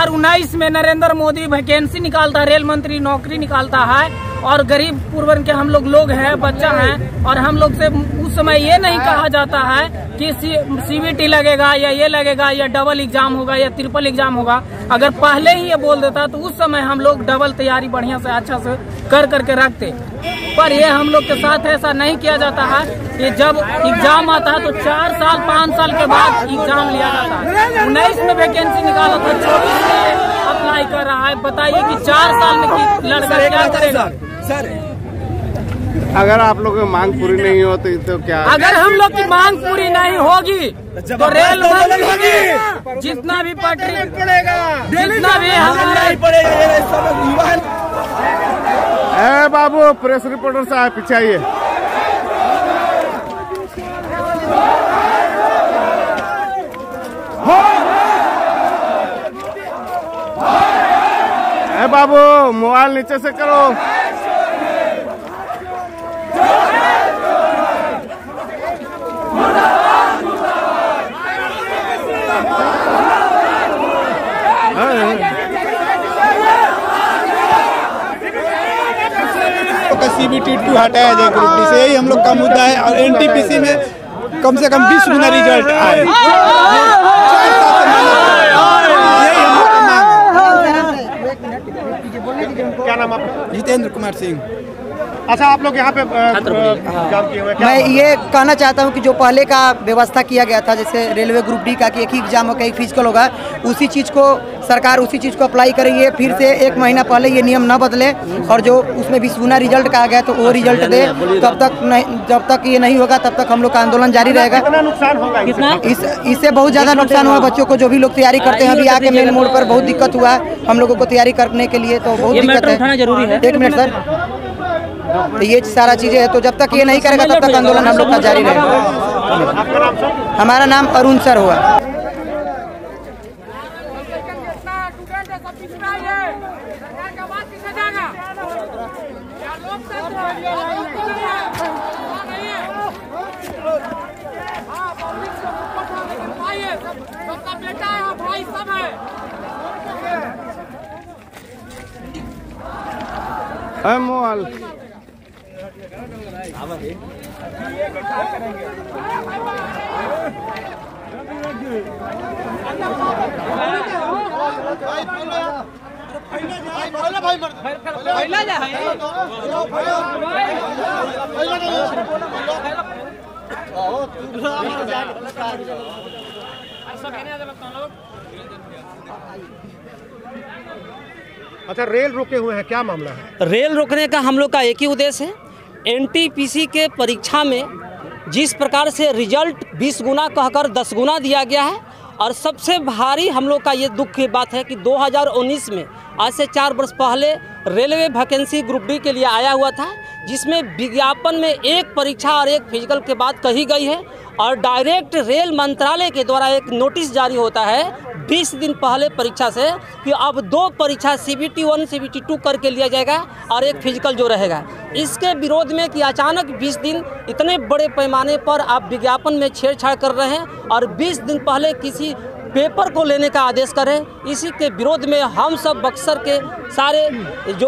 2019 में नरेंद्र मोदी वैकेंसी निकालता है, रेल मंत्री नौकरी निकालता है और गरीब पूर्वन के हम लोग हैं, बच्चा हैं, और हम लोग से उस समय ये नहीं कहा जाता है कि CBT लगेगा या ये लगेगा या डबल एग्जाम होगा या ट्रिपल एग्जाम होगा। अगर पहले ही ये बोल देता तो उस समय हम लोग डबल तैयारी बढ़िया से अच्छा से करके रखते, पर ये हम लोग के साथ ऐसा नहीं किया जाता है कि जब एग्जाम आता है तो 4 साल 5 साल के बाद एग्जाम लिया जाता है। 19 में वैकेंसी निकाला था, 24 में अप्लाई कर रहा है। बताइए कि 4 साल में लड़का क्या करेगा? सर अगर आप लोगों की मांग पूरी नहीं हो तो क्या? अगर हम लोग की मांग पूरी नहीं होगी तो रेल मंत्री जितना भी पटरी पड़ेगा, जितना भी हम पड़ेगा। बाबू प्रेस रिपोर्टर साहब पीछे आइए। बाबू मोबाइल नीचे से करो। CBT 2 हटाया जाए ग्रुप डी से, यही हम लोग का मुद्दा है। और NTPC में कम से कम 20 गुना रिजल्ट आए, यही हम लोग का मांग है। क्या नाम आपका? जितेंद्र कुमार सिंह। अच्छा, आप लोग यहाँ पे एग्जाम किए हुए, मैं ये कहना चाहता हूँ कि जो पहले का व्यवस्था किया गया था, जैसे रेलवे ग्रुप डी का कि एक ही एग्जाम होगा, एक फिजिकल होगा, उसी चीज़ को सरकार उसी चीज़ को अप्लाई करेंगे। फिर से 1 महीना पहले ये नियम न बदले और जो उसमें 20 गुना रिजल्ट कहा गया तो वो रिजल्ट दे। तब तक नहीं, जब तक ये नहीं होगा तब तक हम लोग का आंदोलन जारी रहेगा। कितना नुकसान होगा इससे बहुत ज़्यादा नुकसान हुआ बच्चों को, जो भी लोग तैयारी करते हैं। अभी आके मेन मोड़ पर बहुत दिक्कत हुआ हम लोगों को तैयारी करने के लिए, तो बहुत दिक्कत है। 1 मिनट सर, तो ये सारा चीजें है, तो जब तक ये नहीं करेगा तब तक आंदोलन हम लोग का जारी रहेगा। हमारा नाम अरुण सर हुआ। मोबाइल अच्छा, रेल रोके हुए हैं, क्या मामला है? रेल रोकने का हम लोग का एक ही उद्देश्य है। NTPC के परीक्षा में जिस प्रकार से रिजल्ट 20 गुना कहकर 10 गुना दिया गया है, और सबसे भारी हम लोग का ये दुख की बात है कि 2019 में आज से 4 वर्ष पहले रेलवे वैकेंसी ग्रुप डी के लिए आया हुआ था, जिसमें विज्ञापन में एक परीक्षा और एक फिजिकल के बात कही गई है, और डायरेक्ट रेल मंत्रालय के द्वारा एक नोटिस जारी होता है 20 दिन पहले परीक्षा से कि अब 2 परीक्षा CBT 1 CBT 2 करके लिया जाएगा और एक फिजिकल जो रहेगा। इसके विरोध में कि अचानक 20 दिन इतने बड़े पैमाने पर आप विज्ञापन में छेड़छाड़ कर रहे हैं और 20 दिन पहले किसी पेपर को लेने का आदेश करें, इसी के विरोध में हम सब बक्सर के सारे जो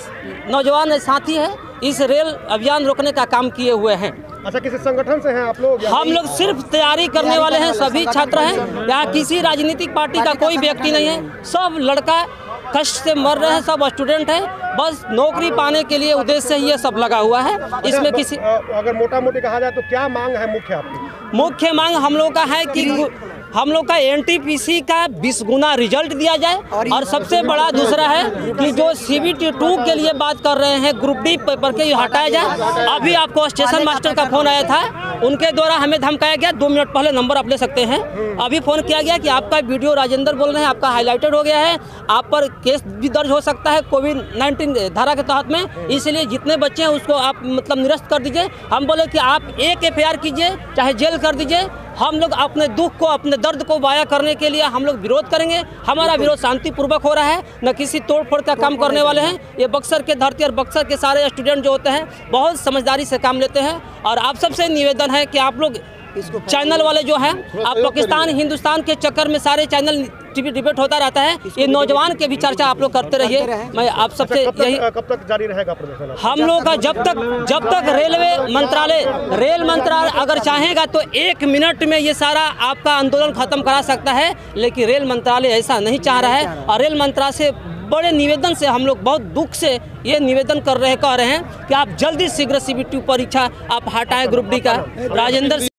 नौजवान साथी हैं इस रेल अभियान रोकने का काम किए हुए हैं। अच्छा, किसी संगठन से हैं आप लोग? हम लोग सिर्फ तैयारी करने वाले हैं, सभी छात्र हैं, यहाँ किसी राजनीतिक पार्टी का कोई व्यक्ति नहीं है। सब लड़का कष्ट से मर रहे हैं, सब स्टूडेंट हैं, बस नौकरी पाने के लिए उद्देश्य से ये सब लगा हुआ है। इसमें किसी अगर मोटा मोटी कहा जाए तो क्या मांग है मुख्य आपकी? मुख्य मांग हम लोग का है कि हम लोग का NTPC का 20 गुना रिजल्ट दिया जाए, और सबसे बड़ा दूसरा है कि जो CBT 2 के लिए बात कर रहे हैं ग्रुप डी पेपर के हटाया जाए। अभी आपको स्टेशन मास्टर का फोन आया था, उनके द्वारा हमें धमकाया गया, 2 मिनट पहले नंबर आप ले सकते हैं। अभी फोन किया गया कि आपका वीडियो राजेंद्र बोल रहे हैं, आपका हाईलाइटेड हो गया है, आप पर केस भी दर्ज हो सकता है कोविड-19 धारा के तहत में, इसलिए जितने बच्चे हैं उसको आप मतलब निरस्त कर दीजिए। हम बोले कि आप एक FIR कीजिए, चाहे जेल कर दीजिए, हम लोग अपने दुख को अपने दर्द को वाया करने के लिए हम लोग विरोध करेंगे। हमारा विरोध शांतिपूर्वक हो रहा है, न किसी तोड़फोड़ का काम करने वाले हैं। ये बक्सर के धरती और बक्सर के सारे स्टूडेंट जो होते हैं बहुत समझदारी से काम लेते हैं, और आप सबसे निवेदन है कि आप लोग चैनल वाले जो हैं, आप पाकिस्तान हिंदुस्तान के चक्कर में सारे चैनल टीवी डिबेट होता रहता है। ये नौजवान के भी चर्चा आप लोग करते रहिए। मैं आप सबसे यही, कब तक जारी रहेगा प्रदर्शन? हम लोग का जब तक रेल मंत्रालय अगर चाहेगा तो 1 मिनट में ये सारा आपका आंदोलन खत्म करा सकता है, लेकिन रेल मंत्रालय ऐसा नहीं चाह रहा है। और रेल मंत्रालय से बड़े निवेदन से हम लोग बहुत दुख से ये निवेदन कह रहे हैं कि आप जल्दी शीघ्र CBT परीक्षा आप हटाएं ग्रुप डी का। राजेंद्र